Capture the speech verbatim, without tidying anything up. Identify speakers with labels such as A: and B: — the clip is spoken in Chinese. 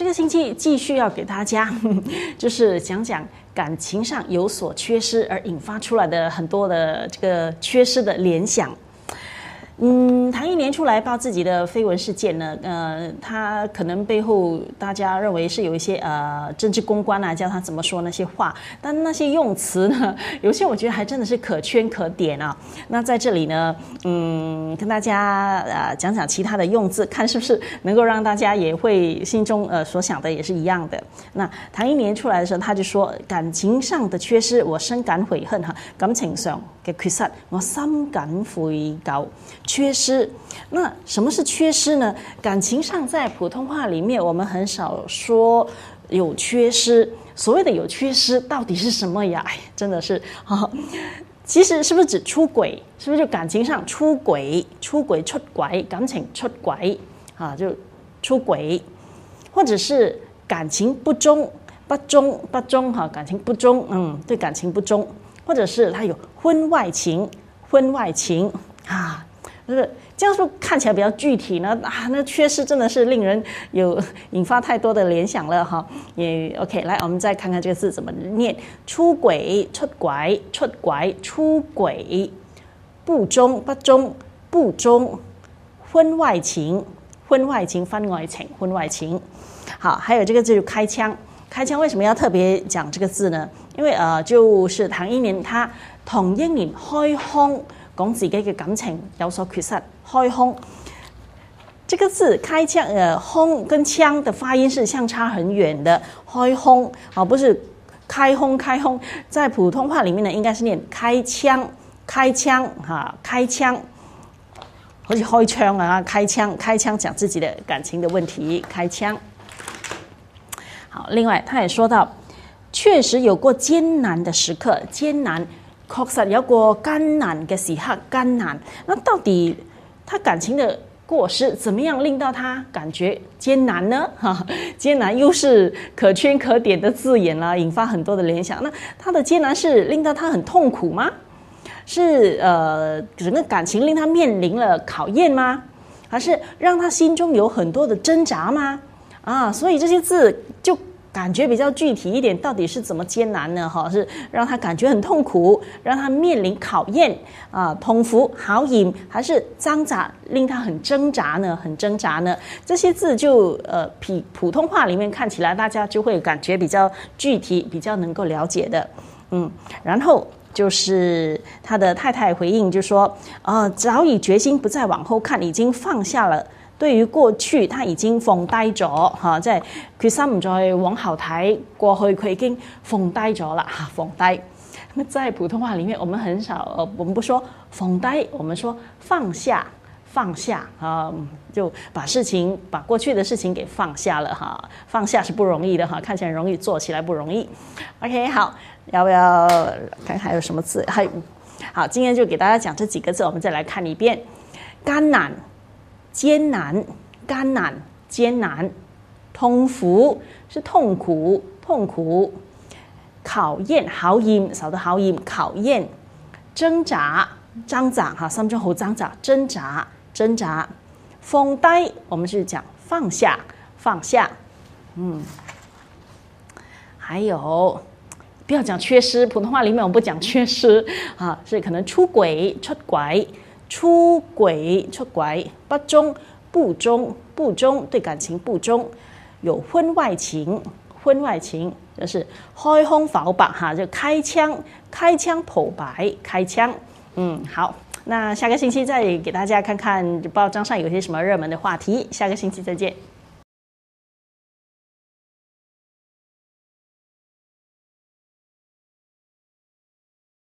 A: 这个星期继续要给大家，就是讲讲感情上有所缺失而引发出来的很多的这个缺失的联想。嗯，唐一年出来报自己的绯闻事件呢，呃，他可能背后大家认为是有一些呃政治公关啊，教他怎么说那些话，但那些用词呢，有些我觉得还真的是可圈可点啊。那在这里呢，嗯，跟大家呃讲讲其他的用字，看是不是能够让大家也会心中呃所想的也是一样的。那唐一年出来的时候，他就说感情上的缺失，我深感悔恨哈，感情上嘅缺失，我深感悔疚。缺失，那什么是缺失呢？感情上在普通话里面，我们很少说有缺失。所谓的有缺失，到底是什么呀？哎，真的是啊，其实是不是指出轨？是不是就感情上出轨、出轨、出轨、感情出轨啊？就出轨，或者是感情不忠、不忠、不忠哈，感情不忠，嗯，对感情不忠，或者是他有婚外情、婚外情啊。就是这样说看起来比较具体呢啊，那缺失真的是令人有引发太多的联想了哈。也 OK， 来我们再看看这个字怎么念：出轨、出轨、出轨、出轨；不忠、不忠、不忠；婚外情、婚外情、婚外情、婚外情。好，还有这个字就开腔，开腔为什么要特别讲这个字呢？因为呃，就是唐英年他同英年開腔。讲自己嘅感情有所缺失，开腔这个字开腔，呃，腔跟腔的发音是相差很远的。开腔啊，不是开腔开腔，在普通话里面呢，应该是念开腔开腔哈，开腔，好似开枪啊，开枪开枪讲自己的感情的问题，开枪。好，另外他也说到，确实有过艰难的时刻，艰难。確實有過艱難嘅時刻，艱難。那到底他感情的過失怎麼樣令到他感覺艱難呢？哈，艱難又是可圈可點的字眼啦，引發很多的聯想。那他的艱難是令到他很痛苦嗎？是呃整個感情令他面臨了考驗嗎？還是讓他心中有很多的掙扎嗎？啊，所以這些字就感覺比較具體一點，到底是怎麼艱難呢？哈，是讓他感覺很痛苦，讓他面臨考驗啊，痛苦考驗，還是掙扎，令他很掙扎呢？很掙扎呢？這些字就呃，比普通話裡面看起來，大家就會感覺比較具體，比較能夠了解的。嗯，然後就是他的太太回應就說，呃，早已決心不再往後看，已經放下了。對於過去，他已經放低咗嚇，即係決心唔再往後睇。過去佢已經放低咗啦嚇，放低。那在普通話裡面，我們很少，呃，我們不說放低，我們說放下，放下啊，就把事情，把過去的事情給放下了哈。放下是不容易的哈，看起來容易，做起來不容易。OK， 好，要不要看看還有什麼字？還好，今天就給大家講這幾個字，我們再來看一遍：艱難。艱難，艱難，艱難，痛苦是痛苦，痛苦，考驗，考驗，受到考驗，考驗，掙扎，掙扎哈，心中好掙扎，掙扎，掙扎，放低，我們是講放下，放下，嗯，還有不要講缺失，普通話裡面我們不講缺失啊，是可能出軌，出軌。出軌、出軌，不忠、不忠、不忠，對感情不忠，有婚外情，婚外情就是開腔剖白哈，就開槍、開槍剖白、開槍。嗯，好，那下個星期再給大家看看報章上有些什麼熱門的話題，下個星期再見。